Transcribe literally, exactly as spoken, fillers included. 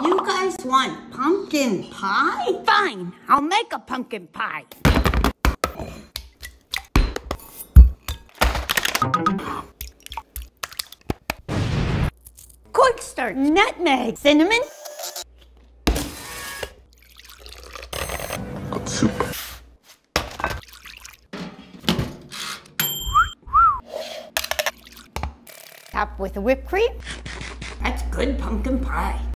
You guys want pumpkin pie? Fine, I'll make a pumpkin pie. Cornstarch, nutmeg, cinnamon. Soup. Top with whipped cream. That's good pumpkin pie.